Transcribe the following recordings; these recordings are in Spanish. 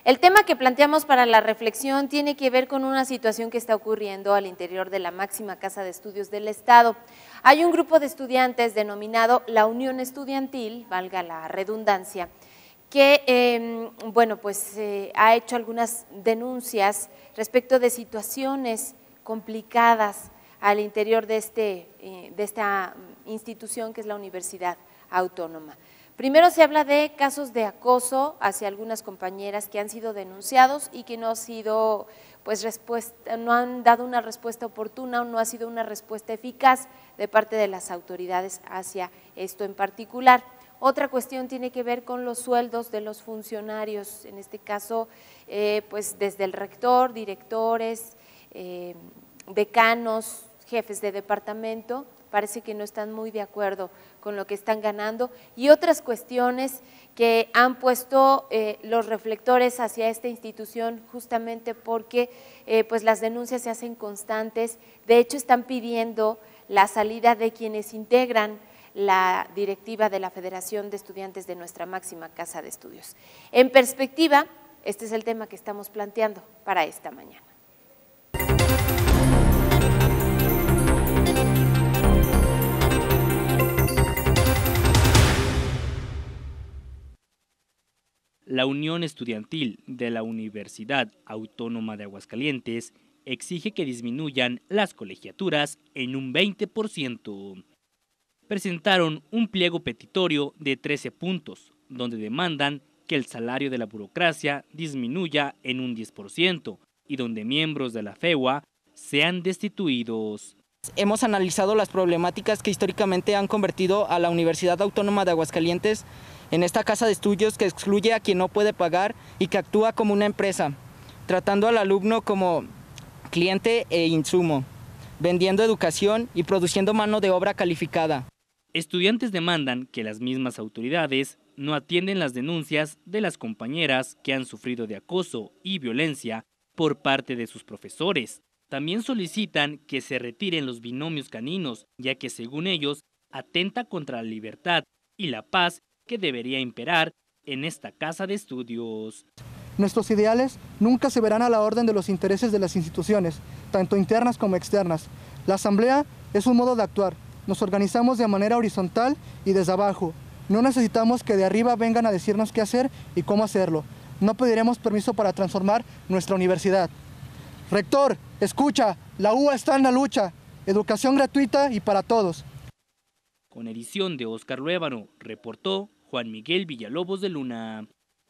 El tema que planteamos para la reflexión tiene que ver con una situación que está ocurriendo al interior de la máxima casa de estudios del Estado. Hay un grupo de estudiantes denominado la Unión Estudiantil, valga la redundancia, que ha hecho algunas denuncias respecto de situaciones complicadas al interior de esta institución que es la Universidad Autónoma. Primero se habla de casos de acoso hacia algunas compañeras que han sido denunciados y que no han dado una respuesta oportuna o no ha sido una respuesta eficaz de parte de las autoridades hacia esto en particular. Otra cuestión tiene que ver con los sueldos de los funcionarios, en este caso desde el rector, directores, decanos, jefes de departamento, parece que no están muy de acuerdo con lo que están ganando, y otras cuestiones que han puesto los reflectores hacia esta institución justamente porque las denuncias se hacen constantes. De hecho, están pidiendo la salida de quienes integran la directiva de la Federación de Estudiantes de nuestra máxima casa de estudios. En perspectiva, este es el tema que estamos planteando para esta mañana. La Unión Estudiantil de la Universidad Autónoma de Aguascalientes exige que disminuyan las colegiaturas en un 20%. Presentaron un pliego petitorio de 13 puntos, donde demandan que el salario de la burocracia disminuya en un 10% y donde miembros de la FEUA sean destituidos. Hemos analizado las problemáticas que históricamente han convertido a la Universidad Autónoma de Aguascalientes en esta casa de estudios que excluye a quien no puede pagar y que actúa como una empresa, tratando al alumno como cliente e insumo, vendiendo educación y produciendo mano de obra calificada. Estudiantes demandan que las mismas autoridades no atienden las denuncias de las compañeras que han sufrido de acoso y violencia por parte de sus profesores. También solicitan que se retiren los binomios caninos, ya que según ellos atenta contra la libertad y la paz que debería imperar en esta casa de estudios. Nuestros ideales nunca se verán a la orden de los intereses de las instituciones, tanto internas como externas. La asamblea es un modo de actuar. Nos organizamos de manera horizontal y desde abajo. No necesitamos que de arriba vengan a decirnos qué hacer y cómo hacerlo. No pediremos permiso para transformar nuestra universidad. Rector, escucha, la UA está en la lucha. Educación gratuita y para todos. Con edición de Óscar Luébano, reportó Juan Miguel Villalobos de Luna.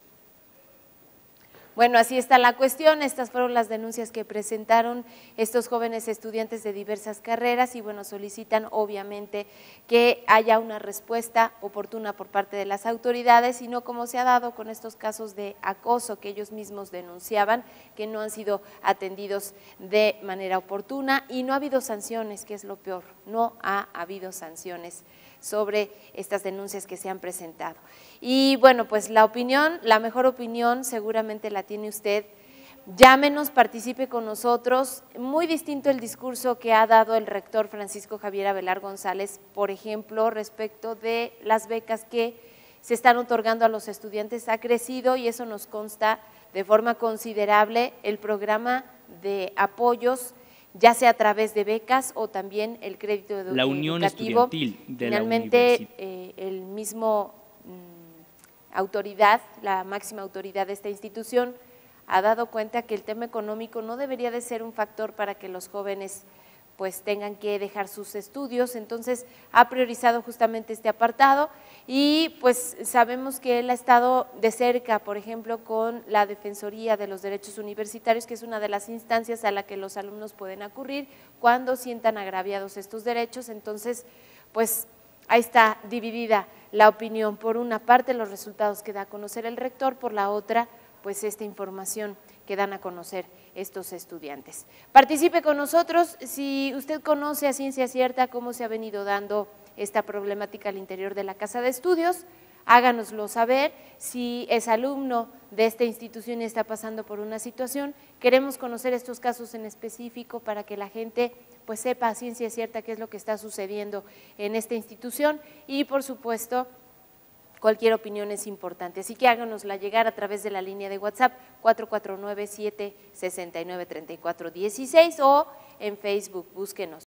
Bueno, así está la cuestión. Estas fueron las denuncias que presentaron estos jóvenes estudiantes de diversas carreras y solicitan obviamente que haya una respuesta oportuna por parte de las autoridades y no como se ha dado con estos casos de acoso que ellos mismos denunciaban, que no han sido atendidos de manera oportuna y no ha habido sanciones, que es lo peor, no ha habido sanciones sobre estas denuncias que se han presentado. Y la mejor opinión seguramente la tiene usted. Llámenos, participe con nosotros. Muy distinto el discurso que ha dado el rector Francisco Javier Avelar González, por ejemplo, respecto de las becas que se están otorgando a los estudiantes. Ha crecido y eso nos consta de forma considerable el programa de apoyos, ya sea a través de becas o también el crédito educativo. La Unión Estudiantil de la Universidad. El mismo autoridad, la máxima autoridad de esta institución, ha dado cuenta que el tema económico no debería de ser un factor para que los jóvenes tengan que dejar sus estudios, entonces ha priorizado justamente este apartado y sabemos que él ha estado de cerca, por ejemplo, con la Defensoría de los Derechos Universitarios, que es una de las instancias a la que los alumnos pueden acudir cuando sientan agraviados estos derechos. Entonces, ahí está dividida la opinión, por una parte los resultados que da a conocer el rector, por la otra esta información que dan a conocer estos estudiantes. Participe con nosotros. Si usted conoce a ciencia cierta cómo se ha venido dando esta problemática al interior de la casa de estudios, háganoslo saber. Si es alumno de esta institución y está pasando por una situación, queremos conocer estos casos en específico para que la gente sepa a ciencia cierta qué es lo que está sucediendo en esta institución y, por supuesto, cualquier opinión es importante. Así que háganosla llegar a través de la línea de WhatsApp 449-769-3416 o en Facebook, búsquenos